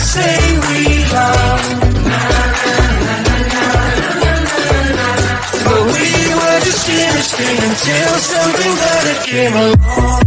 say we love, but we were just chemistry until something better came along.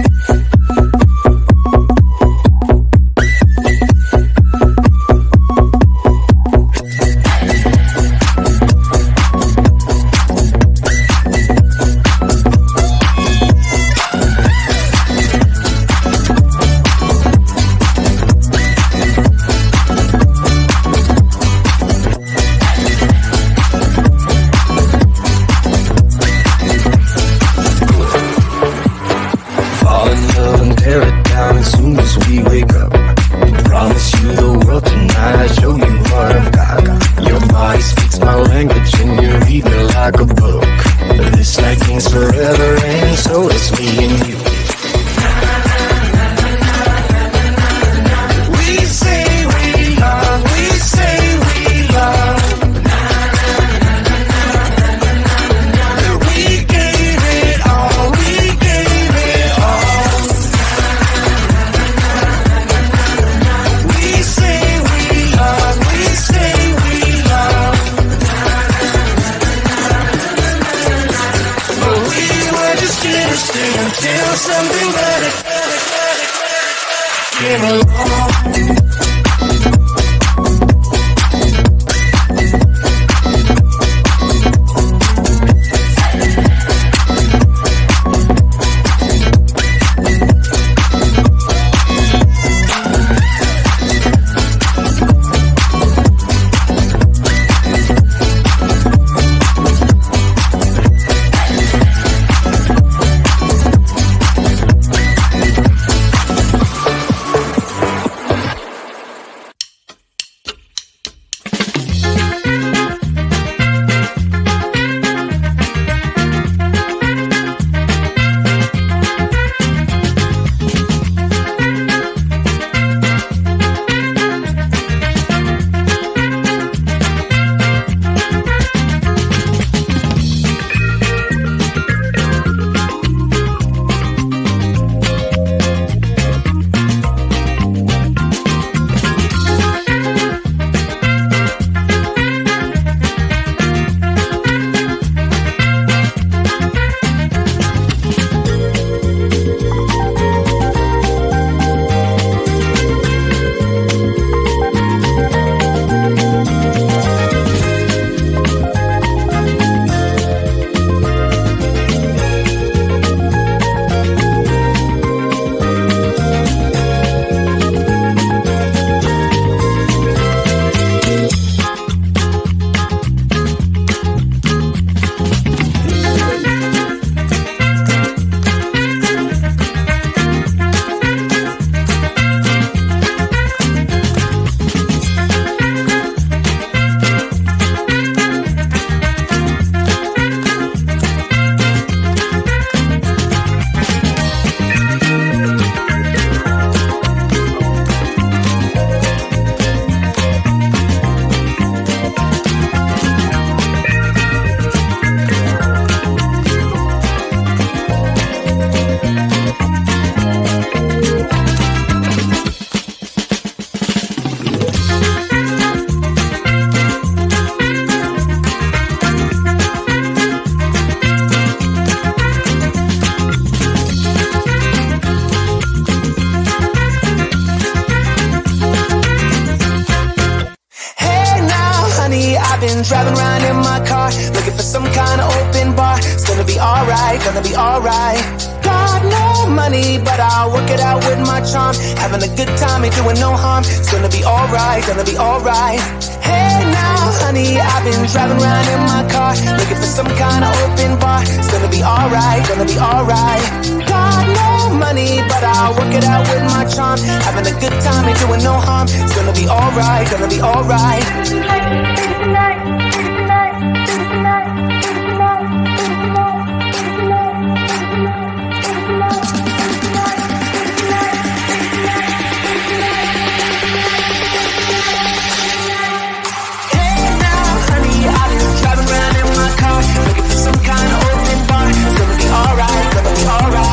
Driving around in my car, looking for some kind of open bar. It's gonna be alright, gonna be alright. Got no money, but I'll work it out with my charm. Having a good time, ain't doing no harm. It's gonna be alright, gonna be alright. Hey now, honey, I've been driving around in my car, looking for some kind of open bar. It's gonna be alright, gonna be alright. Got no money, but I'll work it out with my charm. Having a good time, ain't doing no harm. It's gonna be alright, gonna be alright.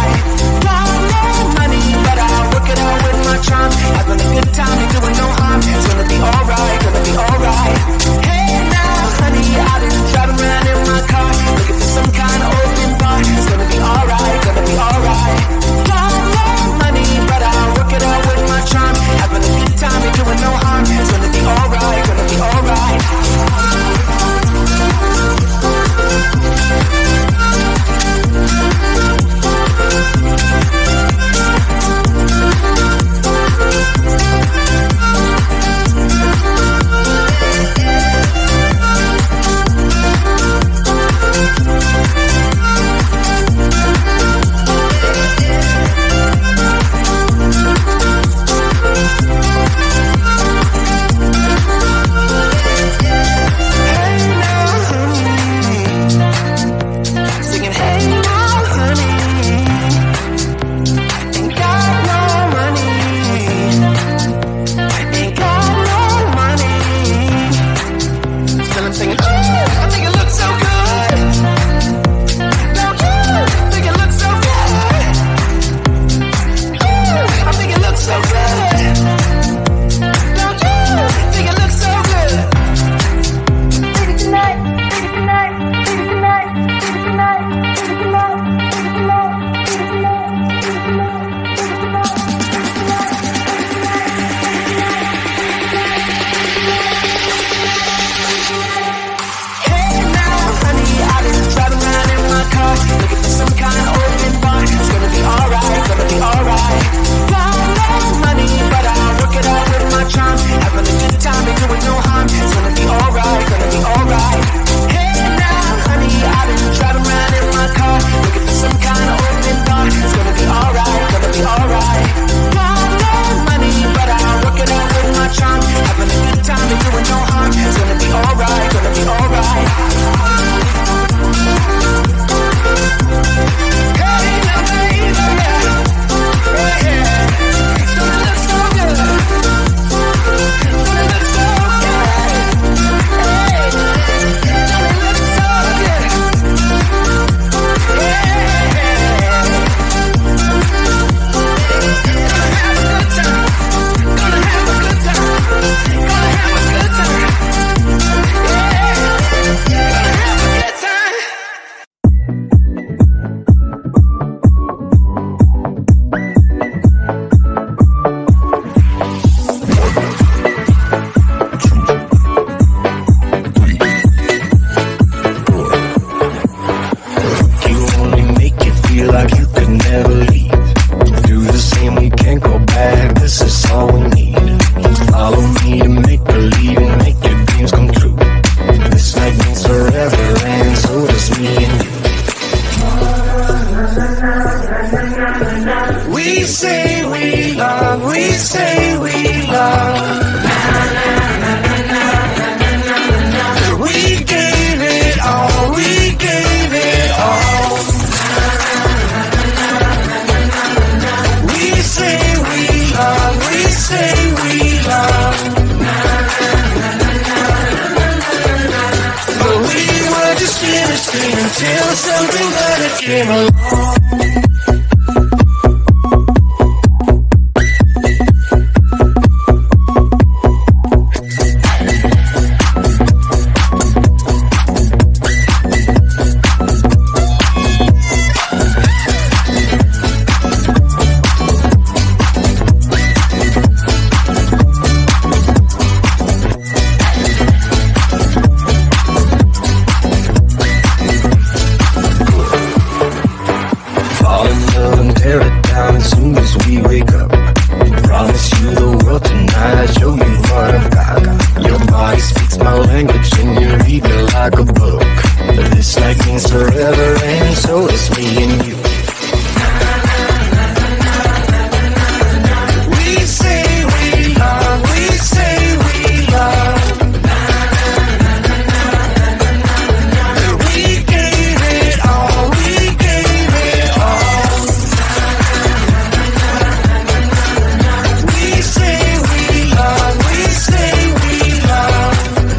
Having a good time, ain't doing no harm. love. We gave it all, we gave it all. We say we love, we say we love. But we were just innocent until something better came along. Tear it down as soon as we wake up. Promise you the world tonight, show you what I've got. Your body speaks my language and you read it like a book. This night means forever and so is me and you. We say we love, we say we love. We gave it all, we gave it all. We say we love, we say we love.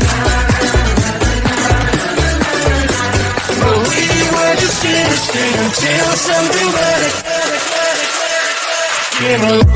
But we were just innocent until something better came along.